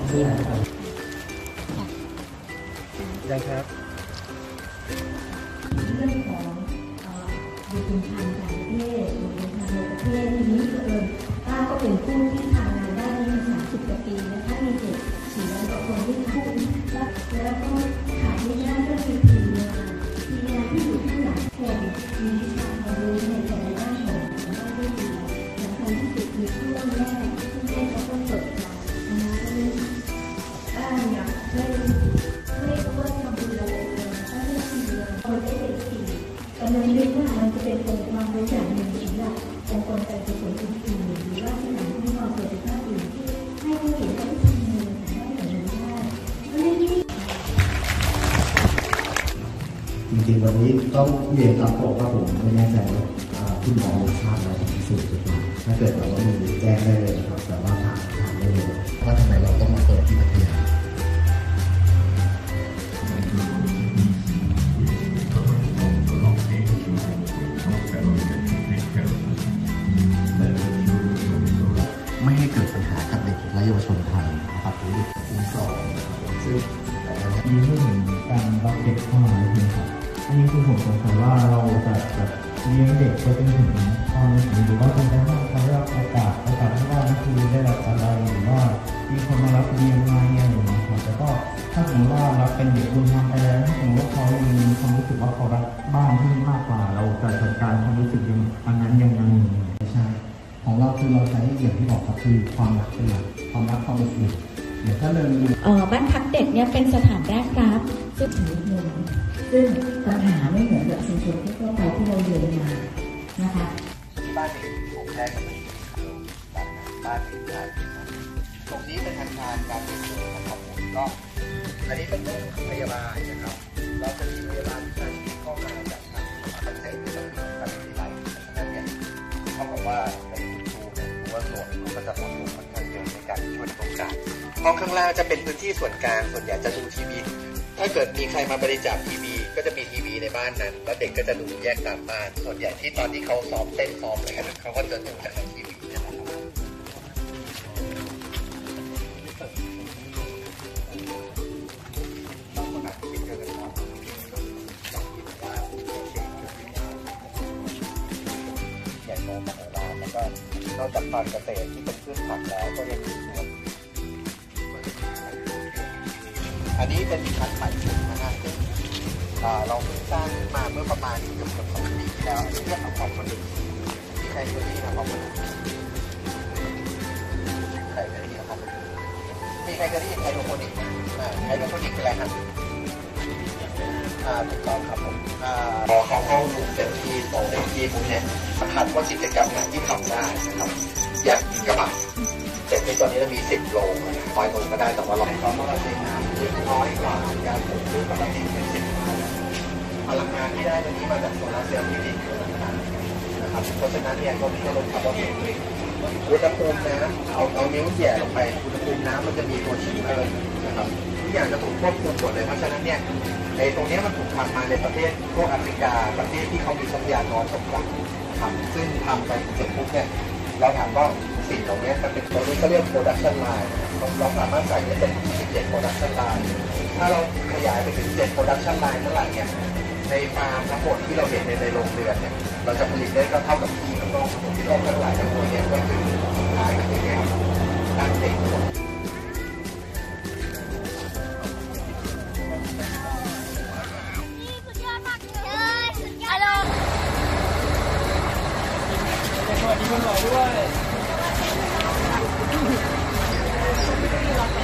นี่นะครับได้ครับเรื่องของบุคคลทางการประเทศบุคคลทางประเทศทีนี้ป้าก็เป็นผู้ที่ทำงานด้านนี้มา30 กว่าปีนะคะมีเด็ก400 กว่าคนที่พูดแล้วก็ขาดไม่ได้ก็คือทีมงานที่อยู่ข้างหลังคนมีความรู้ในแต่ละด้านของด้านที่ดีสำคัญที่สุดคือช่วงแรกที่เด็กเขาต้องเปิดใจป้าอยากให้ว่าทำบุญอะไรป้าได้ทีเลยคนได้เด็กทีกำลังนึกว่ามันจะเป็นองค์ความรู้อย่างหนึ่งสำหรับองค์กรการกุศลอื่นๆหรือว่าสถานที่ความสวัสดิภาพอื่นที่ให้ผู้เห็นได้ทำเงินได้เห็นได้จริงๆวันนี้ต้องเรียนรับบอกว่าผมไม่แน่ใจว่าคุณหมอทราบอะไรที่สุดหรือเปล่าถ้าเกิดว่ามีแจ้งได้เลยนะครับแต่ว่าถามได้เลยว่าทำไมเราต้องมาเปิดที่พัทยาไม่ให้เกิดปัญหากับเด็กและเยาวชนไทยนะครับหรือเด็กอุ้มสองซึ่งมีเรื่องการรับเด็กเข้ามาใช่ไหมครับอันนี้คือผมสงสัยว่าเราจะเลี้ยงเด็กไปจนถึงตอนนี้หรือว่าจนกระทั่งเขาได้รับโอกาสที่ว่านั่นคือได้รับอะไรหรือว่ามีคนมารับเลี้ยงมาเนี่ยหรือนะครับแต่ก็ถ้าสมมติว่ารับเป็นเด็กบุญธรรมไปแล้วถ้าสมมติว่าเขามีความรู้สึกว่าเขารักบ้านที่มากกว่าเราจะจัดการความรู้สึกอันนั้นยังไงใช่ของเราคือเราใช้อย่างที่บอกครับคือความรักเป็นหลักความรักความอบอุ่นเดี๋ยวถ้าเรื่องบ้านพักเด็กเนี่ยเป็นสถานแรกรับซึ่งปัญหาไม่เหมือนกับชุมชนที่ทั่วไปที่เราเรียนมานะคะบ้านเด็กผมแรกก็เป็นบ้านเด็กชายตรงนี้เป็นทางการเรียนรู้นะครับผมก็อันนี้เป็นโรงพยาบาลนะครับเราจะมีพยาบาลวิชาชีพเข้ามาจากทางเกษตรและการวิทยาลัยฉะนั้นเนี่ยเท่ากับว่าในคุณครูเนี่ยหรือว่าส่วนเขาก็จะต้องลงค่อนข้างเยอะในการช่วยโครงการห้องข้างล่างจะเป็นพื้นที่ส่วนกลางส่วนใหญ่จะดูทีวีถ้าเกิดมีใครมาบริจาคทีวีก็จะมีทีวีในบ้านนั้นแล้วเด็กก็จะดูแยกตามบ้านส่วนใหญ่ที่ตอนที่เขาซ้อมเต้นซ้อมอะไรกันเขาก็จะดูจากทีวีนะครับใหญ่โตมโหฬารแล้วก็นอกจากฟาร์มเกษตรที่เป็นพืชผักแล้วก็ยังมีสวนอันนี้เป็นชั้นใหม่นะฮะซึ่งเราเพิ่งสร้างมาเมื่อประมาณเกือบ2 ปีที่แล้วเรียกเอาความผลิตมีใครเคยได้ยินความผลิตใครเคยได้ยินความผลิตมีใครเคยได้ยินไฮโดรโปนิกไฮโดรโปนิกคืออะไรครับถูกต้องครับผมพอเขาเข้าสู่เต็มที่โตเต็มที่ปุ๊บเนี่ยคัดว่ากิจกรรมไหนที่ทำได้นะครับอย่างกินกระบะเสร็จในตอนนี้เรามี10 โล100 โลก็ได้แต่ว่าเราต้องมาใช้น้ำเล็กน้อยกว่าการปลูกพืชปกติเป็น10 พลังงานที่ได้ตรงนี้มาจากโซลาร์เซลล์ที่ติดอยู่นะครับเพราะฉะนั้นเนี่ยก็มีลงคาร์บอนอุณหภูมิน้ำเอานิ้วแย่ลงไปอุณหภูมิน้ำมันจะมีตัวชี้เลยนะครับทุกอย่างจะถูกควบคุมหมดเลยเพราะฉะนั้นเนี่ยในตรงนี้มันถูกทำมาในประเทศพวกแอฟริกาประเทศที่เขามีทรัพยากรสมบัติครับซึ่งทำไปเสร็จปุ๊บเนี่ยเราถามว่าสิ่งเหล่านี้มันเป็นตัวนี้ก็เรียก production line เราสามารถใส่ได้เป็น17 production line ถ้าเราขยายไปถึง7 production line เท่าไหร่เนี่ยในฟาร์มทั้งหมดที่เราเห็นในโรงเรือนเนี่ยเราจะผลิตได้ก็เท่ากับที่ข้างนอกที่โลกทั้งหลายทั้งหมดเนี่ยก็คือขายกันเองด้านเด็กสวัสดีคุณหมอด้วย